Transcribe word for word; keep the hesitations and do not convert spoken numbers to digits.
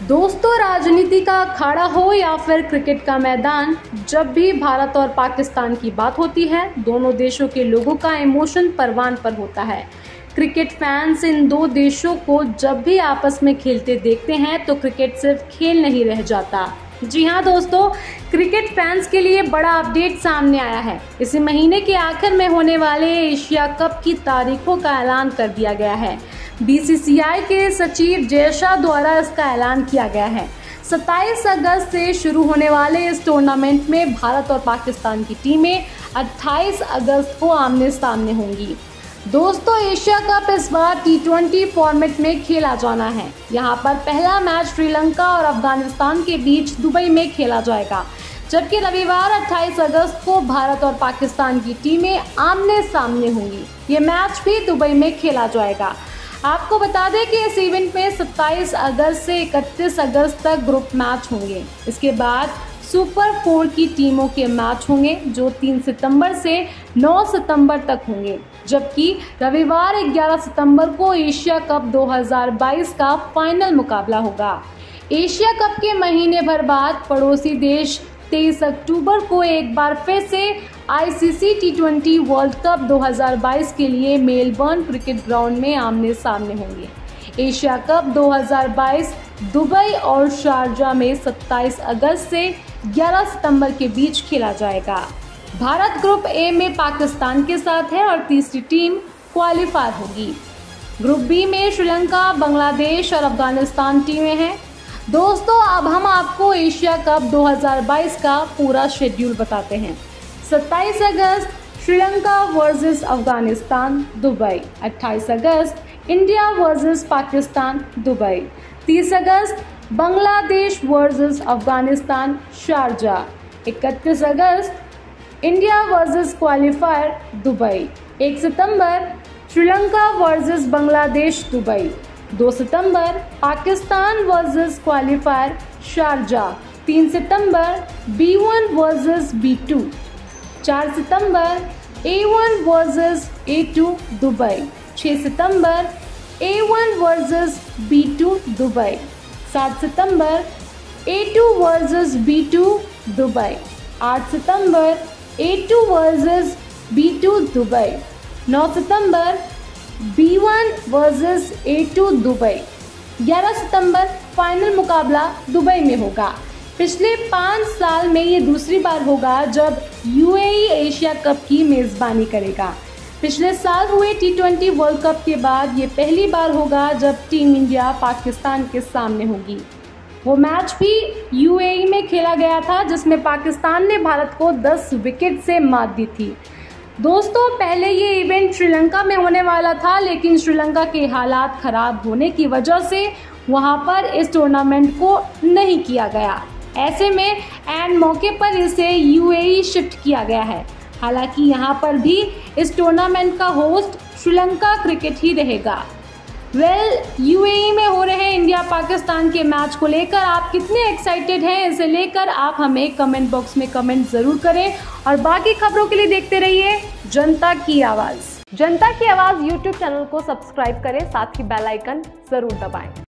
दोस्तों, राजनीति का अखाड़ा हो या फिर क्रिकेट का मैदान, जब भी भारत और पाकिस्तान की बात होती है, दोनों देशों के लोगों का इमोशन परवान पर होता है। क्रिकेट फैंस इन दो देशों को जब भी आपस में खेलते देखते हैं तो क्रिकेट सिर्फ खेल नहीं रह जाता। जी हाँ दोस्तों, क्रिकेट फैंस के लिए बड़ा अपडेट सामने आया है। इसी महीने के आखिर में होने वाले एशिया कप की तारीखों का ऐलान कर दिया गया है। बी सी सी आई के सचिव जय शाह द्वारा इसका ऐलान किया गया है। सत्ताईस अगस्त से शुरू होने वाले इस टूर्नामेंट में भारत और पाकिस्तान की टीमें अट्ठाईस अगस्त को आमने सामने होंगी। दोस्तों, एशिया कप इस बार टी ट्वेंटी फॉर्मेट में खेला जाना है। यहाँ पर पहला मैच श्रीलंका और अफगानिस्तान के बीच दुबई में खेला जाएगा, जबकि रविवार अट्ठाईस अगस्त को भारत और पाकिस्तान की टीमें आमने सामने होंगी। ये मैच भी दुबई में खेला जाएगा। आपको बता दें कि इस इवेंट में सत्ताईस अगस्त से इकतीस अगस्त तक ग्रुप मैच होंगे। इसके बाद सुपर फोर की टीमों के मैच होंगे, जो तीन सितंबर से नौ सितंबर तक होंगे, जबकि रविवार ग्यारह सितंबर को एशिया कप दो हज़ार बाईस का फाइनल मुकाबला होगा। एशिया कप के महीने भर बाद पड़ोसी देश तेईस अक्टूबर को एक बार फिर से I C C T twenty world cup दो हज़ार बाईस के लिए मेलबर्न क्रिकेट ग्राउंड में आमने सामने होंगे। एशिया कप दो हज़ार बाईस दुबई और शारजा में सत्ताईस अगस्त से ग्यारह सितंबर के बीच खेला जाएगा। भारत ग्रुप ए में पाकिस्तान के साथ है और तीसरी टीम क्वालिफाई होगी। ग्रुप बी में श्रीलंका, बांग्लादेश और अफगानिस्तान टीमें हैं। दोस्तों, अब हम आपको एशिया कप दो हज़ार बाईस का पूरा शेड्यूल बताते हैं। सत्ताईस अगस्त श्रीलंका वर्सेस अफगानिस्तान दुबई। अट्ठाईस अगस्त इंडिया वर्सेस पाकिस्तान दुबई। तीस अगस्त बांग्लादेश वर्सेस अफगानिस्तान शारजा। इकतीस अगस्त इंडिया वर्सेस क्वालिफायर दुबई। एक सितंबर श्रीलंका वर्सेस बांग्लादेश दुबई। दो सितंबर पाकिस्तान वर्सेस क्वालिफायर शारजा। तीन सितंबर B one versus B two. चार सितंबर A one versus A two Dubai. छह सितंबर A one versus B two Dubai. सात सितंबर A two versus B two Dubai. आठ सितंबर A two versus B two Dubai. नौ सितंबर B one versus A two Dubai. ग्यारह सितंबर फाइनल मुकाबला दुबई में होगा। पिछले पाँच साल में ये दूसरी बार होगा जब U A E Asia cup की मेज़बानी करेगा। पिछले साल हुए टी ट्वेंटी वर्ल्ड कप के बाद ये पहली बार होगा जब टीम इंडिया पाकिस्तान के सामने होगी। वो मैच भी यू ए ई में खेला गया था, जिसमें पाकिस्तान ने भारत को दस विकेट से मात दी थी। दोस्तों, पहले ये इवेंट श्रीलंका में होने वाला था, लेकिन श्रीलंका के हालात खराब होने की वजह से वहां पर इस टूर्नामेंट को नहीं किया गया। ऐसे में एंड मौके पर इसे यू ए ई शिफ्ट किया गया है। हालांकि यहां पर भी इस टूर्नामेंट का होस्ट श्रीलंका क्रिकेट ही रहेगा। वेल, यू ए ई में हो रहे इंडिया पाकिस्तान के मैच को लेकर आप कितने एक्साइटेड हैं, इसे लेकर आप हमें कमेंट बॉक्स में कमेंट जरूर करें। और बाकी खबरों के लिए देखते रहिए जनता की आवाज़। जनता की आवाज़ यूट्यूब चैनल को सब्सक्राइब करें, साथ ही बेल आइकन जरूर दबाएं।